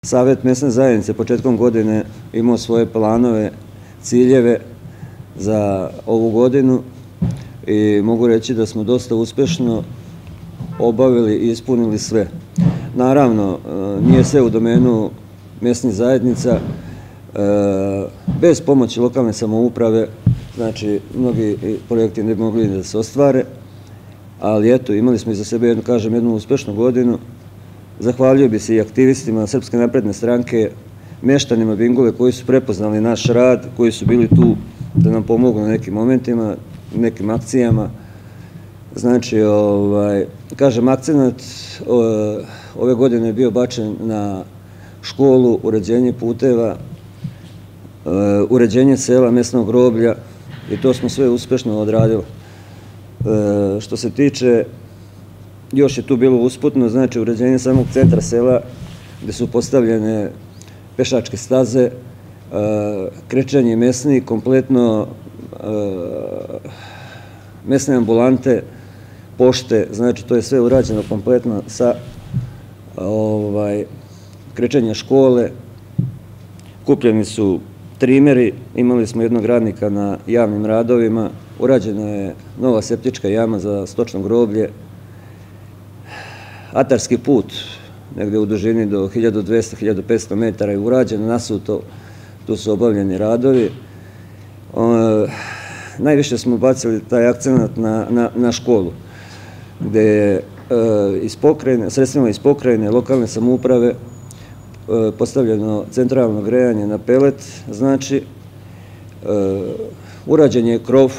Savet mesne zajednice početkom godine imao svoje planove, ciljeve za ovu godinu i mogu reći da smo dosta uspešno obavili i ispunili sve. Naravno, nije sve u domenu mesnih zajednica. Bez pomoći lokalne samouprave, znači, mnogi projekti ne bi mogli da se ostvare, ali eto, imali smo iza sebe, jednu uspešnu godinu. Zahvalio bi se i aktivistima Srpske napredne stranke, meštanima Bingule koji su prepoznali naš rad, koji su bili tu da nam pomogu na nekim momentima, nekim akcijama. Znači, kažem, akcenat ove godine je bio bačen na školu, uređenje puteva, uređenje sela, mesnog groblja i to smo sve uspešno odradili. Što se tiče, još je tu bilo usputno, znači uređenje samog centra sela gde su postavljene pešačke staze, krečenje mesni, kompletno mesne ambulante, pošte, znači to je sve urađeno kompletno sa krečenja škole, kupljeni su trimeri, imali smo jednog radnika na javnim radovima, urađena je nova septička jama za stočno groblje, atarski put, negde u dužini do 1200-1500 metara je urađen, nasuto, tu su obavljeni radovi. Najviše smo bacili taj akcenat na školu, gde je sredstvima iz pokrajine, lokalne samouprave, postavljeno centralno grejanje na pelet, znači, urađen je krov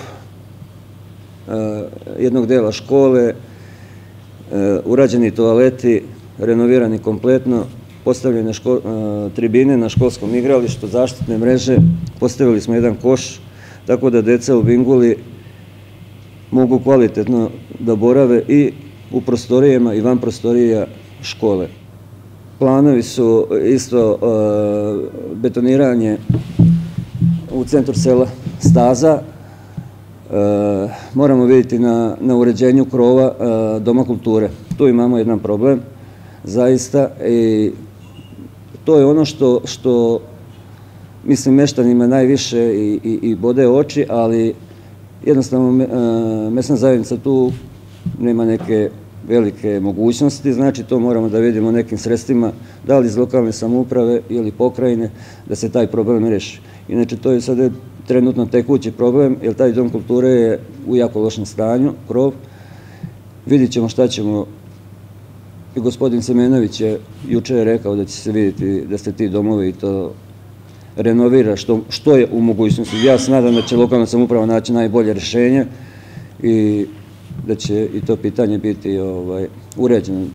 jednog dela škole, urađeni toaleti, renovirani kompletno, postavljene tribine na školskom igralištu, zaštitne mreže, postavili smo jedan koš, tako da deca u Binguli mogu kvalitetno da borave i u prostorijama i van prostorija škole. Planovi su isto betoniranje u centru sela staza. Moramo vidjeti na uređenju krova Doma kulture. Tu imamo jedan problem, zaista, i to je ono što mislim meštanima najviše i bode oči, ali jednostavno mesna zajednica tu nema neke velike mogućnosti, znači to moramo da vidimo nekim sredstvima, da li iz lokalne samouprave ili pokrajine, da se taj problem reši. Inače, to je sada trenutno tekući problem, jer taj Dom kulture je u jako lošem stanju, krov. Vidit ćemo šta ćemo. I gospodin Semenović je juče rekao da će se vidjeti da se ti domovi i to renovira što je u mogućnosti. Ja se nadam da će lokalna samouprava naći najbolje rešenje i da će i to pitanje biti uređeno.